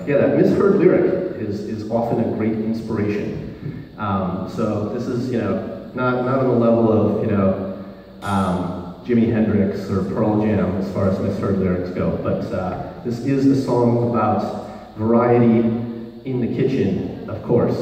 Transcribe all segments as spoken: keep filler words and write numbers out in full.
yeah, that misheard lyric is, is often a great inspiration. Um, so this is, you know, not, not on the level of, you know, um, Jimi Hendrix or Pearl Jam as far as misheard lyrics go, but uh, this is a song about variety in the kitchen, of course.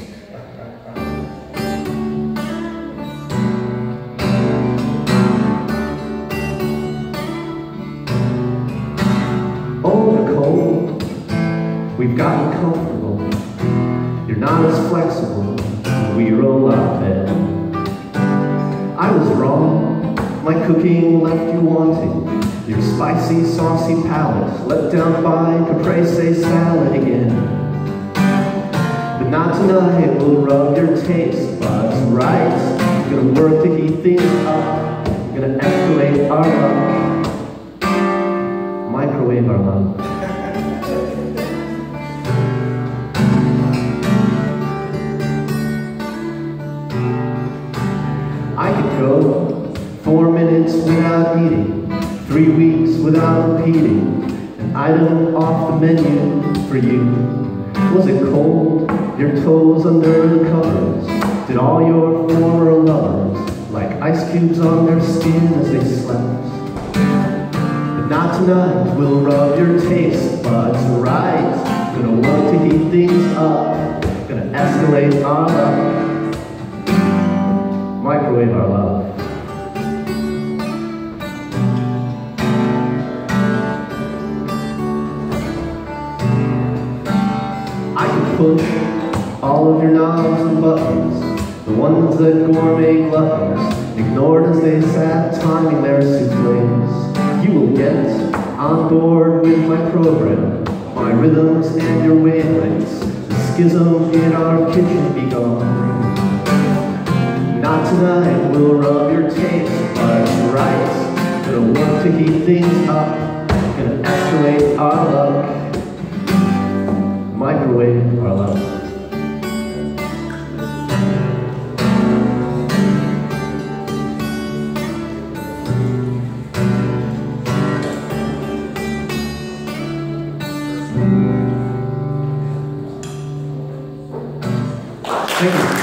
Oh, Nicole, we've gotten comfortable. You're not as flexible as we roll out there. I was wrong. My cooking left you wanting. Your spicy, saucy palate let down by caprese salad again. But not tonight, we'll rub your taste buds right. Gonna work to heat things up. Gonna escalate our love. Microwave our love. I could go four minutes without eating, three weeks without repeating an item off the menu for you. Was it cold? Your toes under the covers? Did all your former lovers like ice cubes on their skin as they slept? But not tonight, we'll rub your taste buds right. Gonna work to heat things up. Gonna escalate our love. Microwave our love. I can push all of your knobs and buttons, the ones that gourmet gluttons ignored as they sat timing their souffles. You will get on board with my program, my rhythms and your wavelengths, the schism in our kitchen be gone. Not tonight, we'll rub your taste buds right. Gonna work to heat things up. Gonna escalate our love. Microwave our love. Thank you.